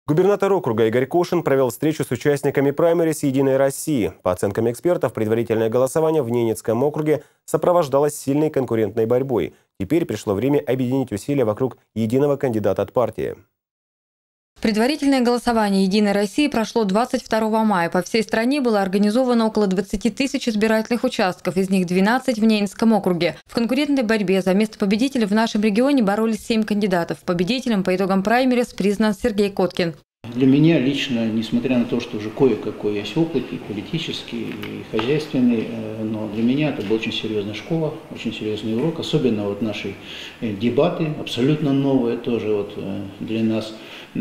Губернатор округа Игорь Кошин провел встречу с участниками праймерис «Единой России». По оценкам экспертов, предварительное голосование в Ненецком округе сопровождалось сильной конкурентной борьбой. Теперь пришло время объединить усилия вокруг единого кандидата от партии. Предварительное голосование «Единой России» прошло 22 мая. По всей стране было организовано около 20 тысяч избирательных участков, из них 12 в Ненецком округе. В конкурентной борьбе за место победителя в нашем регионе боролись 7 кандидатов. Победителем по итогам праймерис признан Сергей Коткин. Для меня лично, несмотря на то, что уже кое-какой есть опыт и политический, и хозяйственный, но для меня это была очень серьезная школа, очень серьезный урок, особенно вот наши дебаты, абсолютно новые тоже вот для нас.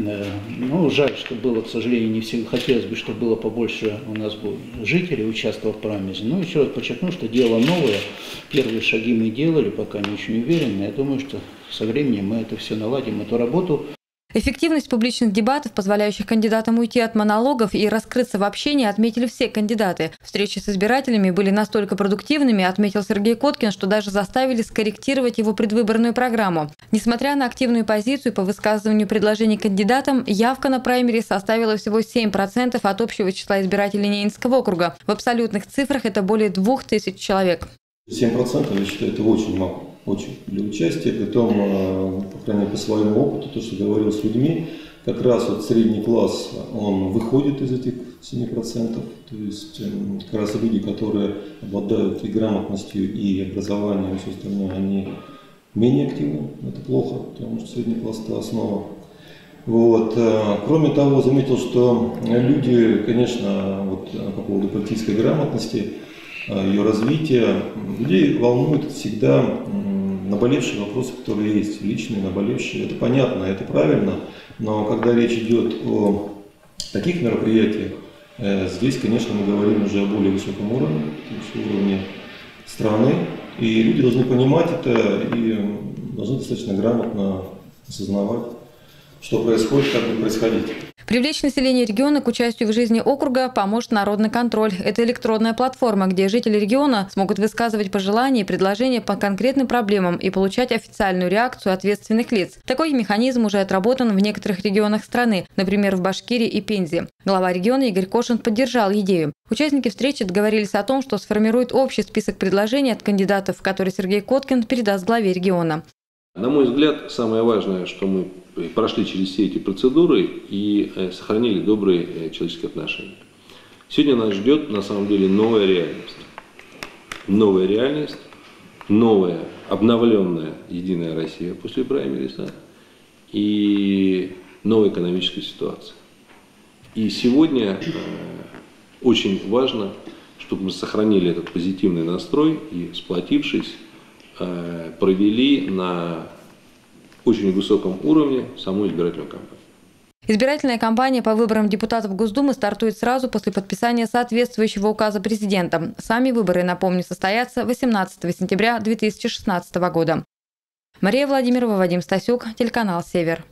Ну, жаль, что было, к сожалению, не всегда. Хотелось бы, чтобы было побольше у нас жителей, участвовало в праймерисе. Но еще раз подчеркну, что дело новое. Первые шаги мы делали, пока не очень уверены. Я думаю, что со временем мы это все наладим, эту работу. Эффективность публичных дебатов, позволяющих кандидатам уйти от монологов и раскрыться в общении, отметили все кандидаты. Встречи с избирателями были настолько продуктивными, отметил Сергей Коткин, что даже заставили скорректировать его предвыборную программу. Несмотря на активную позицию по высказыванию предложений кандидатам, явка на праймерис составила всего 7% от общего числа избирателей Ненецкого округа. В абсолютных цифрах это более 2000 человек. 7%, я считаю, это очень мало. Очень для участия, притом, по крайней мере, по своему опыту, то, что говорил с людьми, как раз вот средний класс, он выходит из этих 7%, то есть как раз люди, которые обладают и грамотностью, и образованием, и все остальное, они менее активны, это плохо, потому что средний класс – это основа. Вот. Кроме того, заметил, что люди, конечно, вот, по поводу политической грамотности, ее развития, людей волнует всегда наболевшие вопросы, которые есть, личные, наболевшие. Это понятно, это правильно, но когда речь идет о таких мероприятиях, здесь, конечно, мы говорим уже о более высоком уровне, то есть уровне страны, и люди должны понимать это и должны достаточно грамотно осознавать, что происходит, как будет происходить. Привлечь население региона к участию в жизни округа поможет Народный контроль. Это электронная платформа, где жители региона смогут высказывать пожелания и предложения по конкретным проблемам и получать официальную реакцию ответственных лиц. Такой механизм уже отработан в некоторых регионах страны, например, в Башкирии и Пензе. Глава региона Игорь Кошин поддержал идею. Участники встречи договорились о том, что сформируют общий список предложений от кандидатов, который Сергей Коткин передаст главе региона. На мой взгляд, самое важное, что мы прошли через все эти процедуры и сохранили добрые человеческие отношения. Сегодня нас ждет на самом деле новая реальность. Новая реальность, новая, обновленная Единая Россия после праймериса и новая экономическая ситуация. И сегодня очень важно, чтобы мы сохранили этот позитивный настрой и, сплотившись, провели на очень высоком уровне саму избирательную кампанию. Избирательная кампания по выборам депутатов Госдумы стартует сразу после подписания соответствующего указа президента. Сами выборы, напомню, состоятся 18 сентября 2016 года. Мария Владимирова, Вадим Стасюк, телеканал «Север».